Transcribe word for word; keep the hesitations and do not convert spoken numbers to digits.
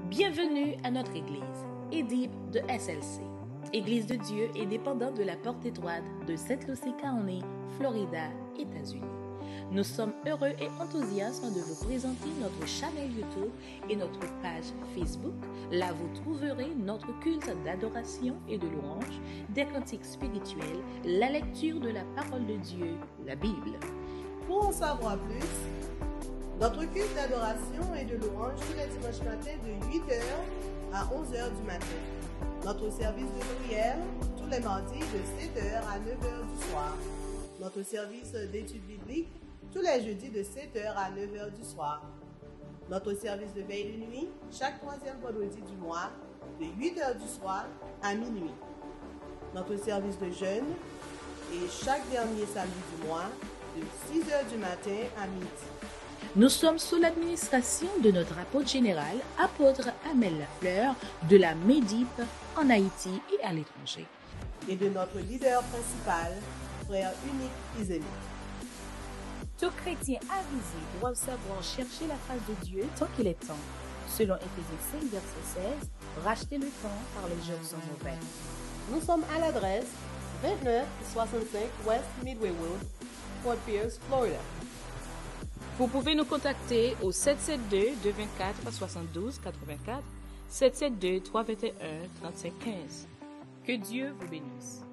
Bienvenue à notre église, Édipe de S L C. Église de Dieu est dépendante de la porte étroite de Saint Lucie County, Florida, États-Unis. Nous sommes heureux et enthousiastes de vous présenter notre chaîne YouTube et notre page Facebook. Là, vous trouverez notre culte d'adoration et de louange, des cantiques spirituels, la lecture de la parole de Dieu, la Bible. Pour en savoir plus, notre culte d'adoration et de louange tous les dimanches matins de huit heures à onze heures du matin. Notre service de prière tous les mardis de sept heures à neuf heures du soir. Notre service d'études bibliques tous les jeudis de sept heures à neuf heures du soir. Notre service de veille de nuit chaque troisième vendredi du mois de huit heures du soir à minuit. Notre service de jeûne est chaque dernier samedi du mois de six heures du matin à midi. Nous sommes sous l'administration de notre apôtre général, apôtre Amel Lafleur, de la Médip en Haïti et à l'étranger. Et de notre leader principal, frère unique Isénie. Tout chrétien avisé doit savoir chercher la face de Dieu tant qu'il est temps. Selon Éphésiens cinq, verset seize, rachetez le temps car les jours sont mauvais. Nous sommes à l'adresse vingt-neuf soixante-cinq West Midway Road, Fort Pierce, Florida. Vous pouvez nous contacter au sept sept deux, deux deux quatre, soixante-douze quatre-vingt-quatre, sept sept deux, trois deux un, trente-cinq quinze. Que Dieu vous bénisse.